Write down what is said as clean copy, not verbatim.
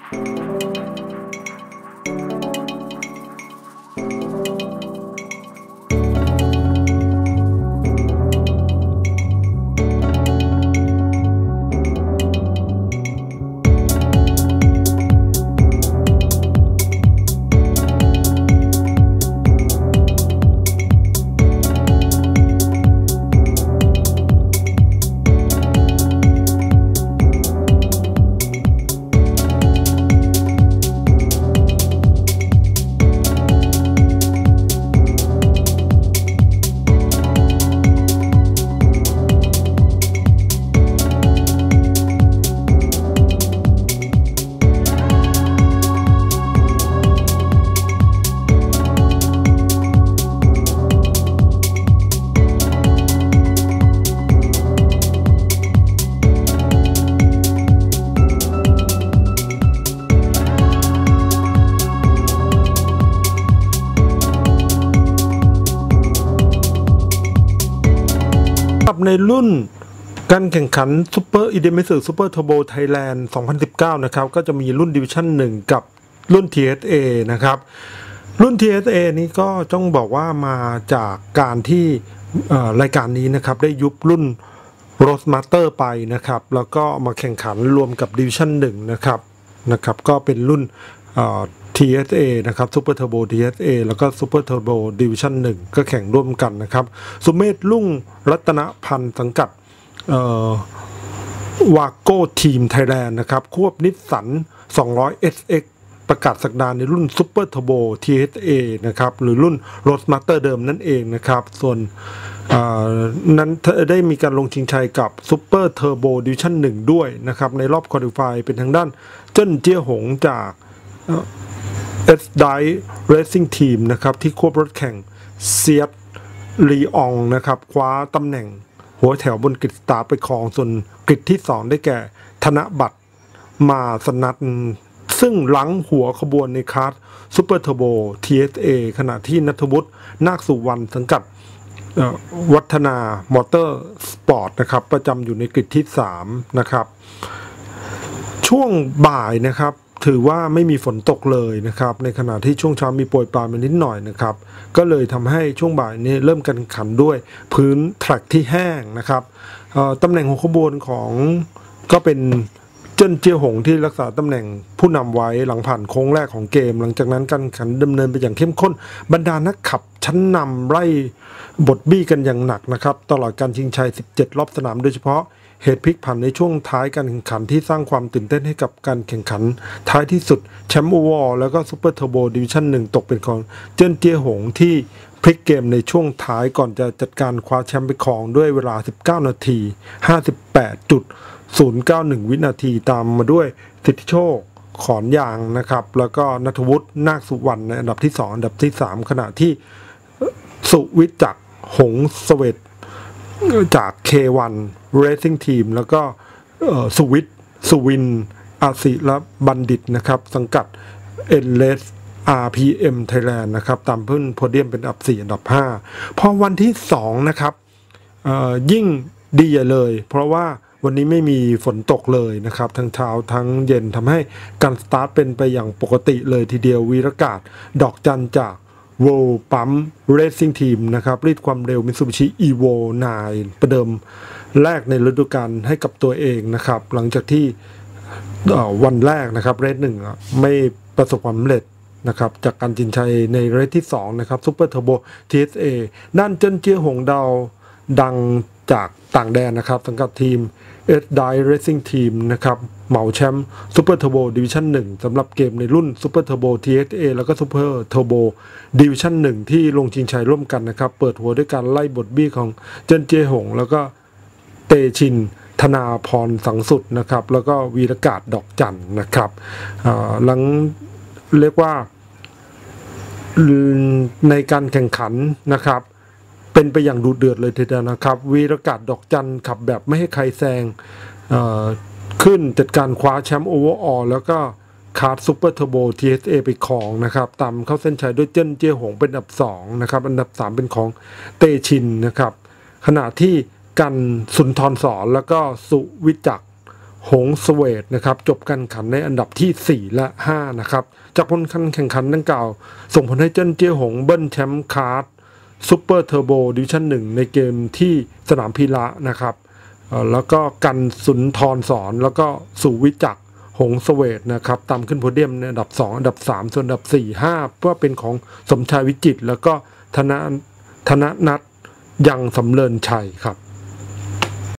ในรุ่นการแข่งขันซูเปอร์อีเดมิสึซูเปอร์เทอร์โบไทยแลนด์2019นะครับก็จะมีรุ่นดิวิชั่น1กับรุ่น TSA นะครับรุ่น TSA นี้ก็ต้องบอกว่ามาจากการที่รายการนี้นะครับได้ยุบรุ่น Roadmaster ไปนะครับแล้วก็มาแข่งขันรวมกับดิวิชั่น1นะครับก็เป็นรุ่นTSA นะครับ Super Turbo TSA แล้วก็ Super Turbo Division 1ก็แข่งร่วมกันนะครับสุเมธรุ่งรัตนพันธ์สังกัดวาโก้ทีมไทยแลนด์นะครับควบนิสสัน200 SX ประกาศสักดาในรุ่น Super Turbo TSA นะครับหรือรุ่น Roadmaster เดิมนั่นเองนะครับส่วนนั้นได้มีการลงชิงชัยกับ Super Turbo Division 1 ด้วยนะครับในรอบควอลิฟายเป็นทางด้านเจิ้นเจี้ยหงจากS-Dai Racing Team นะครับที่ควบรถแข่งเซียตลีอองนะครับคว้าตำแหน่งหัวแถวบนกริดสตาร์ไปครองส่วนกริดที่2ได้แก่ธนบัตรมาสนัทซึ่งหลังหัวขบวนในคาร์ทซูเปอร์เทอร์โบ TSA ขณะที่ณัฐวุฒินาคสุวรรณสังกัดวัฒนามอเตอร์สปอร์ตนะครับประจำอยู่ในกริดที่3นะครับช่วงบ่ายนะครับถือว่าไม่มีฝนตกเลยนะครับในขณะที่ช่วงเช้ามีโปรยปลายมานิดหน่อยนะครับก็เลยทำให้ช่วงบ่ายนี้เริ่มการแข่งขันด้วยพื้นแทร็กที่แห้งนะครับตำแหน่งหัวขบวนของก็เป็นเจิ้นเจี้ยหงที่รักษาตำแหน่งผู้นำไว้หลังผ่านโค้งแรกของเกมหลังจากนั้นการแข่งขันดำเนินไปอย่างเข้มข้นบรรดานักขับชั้นนำไล่บทบี้กันอย่างหนักนะครับตลอดการชิงชัย17รอบสนามโดยเฉพาะเหตุพลิกผันในช่วงท้ายการแข่งขันที่สร้างความตื่นเต้นให้กับการแข่งขันท้ายที่สุดแชมป์โอเวอร์แล้วก็ซูเปอร์เทอร์โบดิวิชั่น1ตกเป็นของเจิ้นเจี้ยหงที่พลิกเกมในช่วงท้ายก่อนจะจัดการคว้าแชมป์ไปครองด้วยเวลา19นาที 58.091 วินาทีตามมาด้วยสิทธิโชคขอนยางนะครับแล้วก็ณัฐวุฒินาคสุวรรณในอันดับที่2อันดับที่3ขณะที่สุวิจักรหงส์เสวตจาก K1 Racing Team แล้วก็สุวินอาศิและบัณฑิตนะครับสังกัด NLS RPM Thailand นะครับตามพื้นโพเดียมเป็นอันดับ4อันดับ5พอวันที่2นะครับยิ่งดีเลยเพราะว่าวันนี้ไม่มีฝนตกเลยนะครับทั้งเช้าทั้งเย็นทำให้การสตาร์ทเป็นไปอย่างปกติเลยทีเดียววีรกาศดอกจันจากWorld Pump Racing Team นะครับรีดความเร็ว Mitsubishi Evo 9 ประเดิมแรกในฤดูกาลให้กับตัวเองนะครับหลังจากที่วันแรกนะครับเรส1ไม่ประสบความสำเร็จนะครับจากการชิงชัยในเรสที่2นะครับ Super Turbo TSA ด้านเจิ้นเจี้ยหงดาวดังจากต่างแดนนะครับสังกัดทีม S-Dai Racing Team นะครับเหมาแชมป์ Super Turbo Division 1สำหรับเกมในรุ่น Super Turbo TSA แล้วก็ Super Turbo Division 1ที่ลงชิงชัยร่วมกันนะครับเปิดหัวด้วยการไล่บทบี้ของเจิ้นเจี้ยหงแล้วก็เตชินธนาพรสังสุดนะครับแล้วก็วีรกาศดอกจันนะครับหลังเรียกว่าในการแข่งขันนะครับเป็นไปอย่างดุเดือดเลยทีเดียวนะครับวีรกาศดอกจันขับแบบไม่ให้ใครแซงขึ้นจัดการคว้าแชมป์โอเวอร์ออลแล้วก็คาร์ดซูเปอร์เทอร์โบ TSA ไปครองนะครับตามเข้าเส้นชัยด้วยเจิ้นเจี้ยหงเป็นอันดับ2นะครับอันดับ3เป็นของเตชินนะครับขณะที่กันสุนทรสอนแล้วก็สุวิจักรหงสเวทนะครับจบการแข่งขันในอันดับที่ 4 และ 5 นะครับจากผลการแข่งขันดังกล่าวส่งผลให้เจิ้นเจี้ยหงเบิ้ลแชมป์คาร์ดซูเปอร์เทอร์โบดิวิชั่น 1ในเกมที่สนามพีระนะครับแล้วก็กันสุนทรสอนแล้วก็สุวิจักรหงสเวทนะครับตามขึ้นโพเดียมในอันดับ 2 อันดับ 3 ส่วนอันดับ 4 5 เพื่อเป็นของสมชายวิจิตรแล้วก็ธนนัทยังสำเริญชัยครับ